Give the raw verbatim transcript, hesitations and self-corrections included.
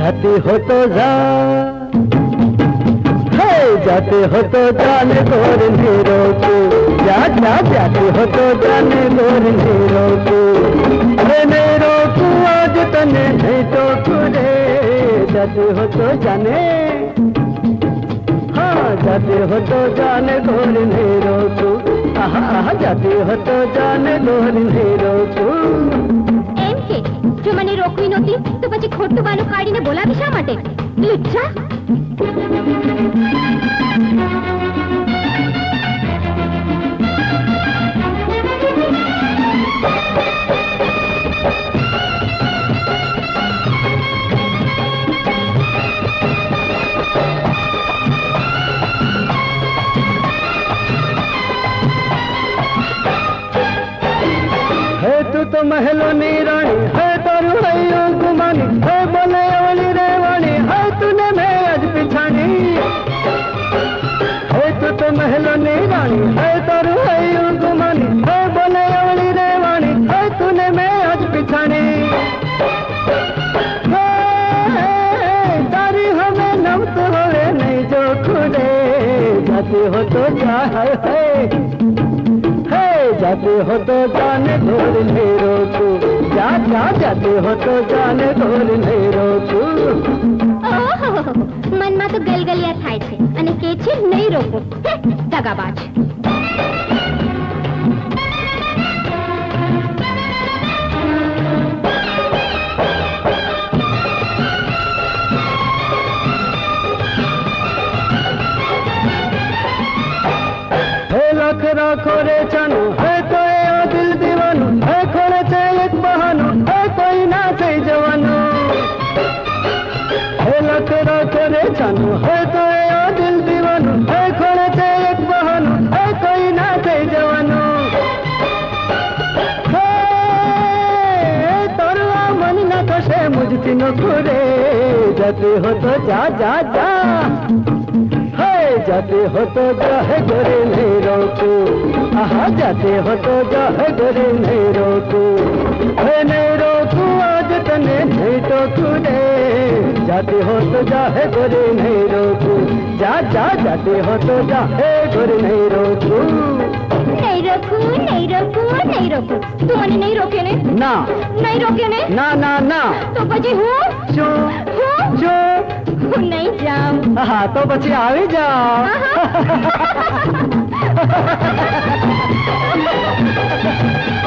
जाते हो तो जा, हे जाते हो तो जाने गोर अंधेरों को, जा जा जाते हो तो जाने गोर अंधेरों को, अरे नहीं रोकू आज तने नहीं टोकू रे, जाते हो तो जाने, हाँ जाते हो तो जाने गोर अंधेरों को, आहा आहा जाते हो तो जाने गोर अंधेरों को। जो મને રોકવી નહોતી તો પછી ખોટું બાનું કાઢીને બોલાવી શા માટે? લુચ્ચા! है तू तो महलों नी रानी है, तारू है गुमानी है, बोले अवली रेवानी है, तूने मैं आज पिछानी। है तू तो महलों नी रानी है, तारू है गुमानी है, बोले अवली रेवानी है, तूने मैं आज पिछानी। तारी हमें नम तो होवे नहीं जो खुदे, जाती हो तो क्या है, है जाते हो तो जाने गोर अंधेरों को, जा जा जाते हो तो जाने गोर अंधेरों को। ઓહો, મનમાં તો ગલગલિયા થાય છે અને કે છે નહીં રોકો, દગાબાજ. लाख राखो रे चानू है तो ए दिल दीवानू है, खोले चे एक बहानू है, कोई ना सही जवानू। है लाख राखो रे चानू है तो ए दिल दीवानू है, खोले चे एक बहानू है, कोई ना सही जवानू। तोरवा मन ना कशे मुझ तीनों खुरे, जाते हो तो जा जा जा, जाते हो तो जा है गोरे नहीं रोकू, आहा जाते हो तो जा है गोरे नहीं रोकू, है नहीं रोकू आज तने नहीं टोकू रे, जाते हो तो जा है गोरे नहीं रोकू, जा जा जाते हो तो जा है गोरे नहीं रोकू। नहीं रोकू नहीं रोकू नहीं रोकू, तू મને નહીં રોકે ને? ના નહીં રોકે ને? ના ના ના તો પછી હું જો હું જો હું નહીં જાઉં. હા તો પછી આવી જાઓ.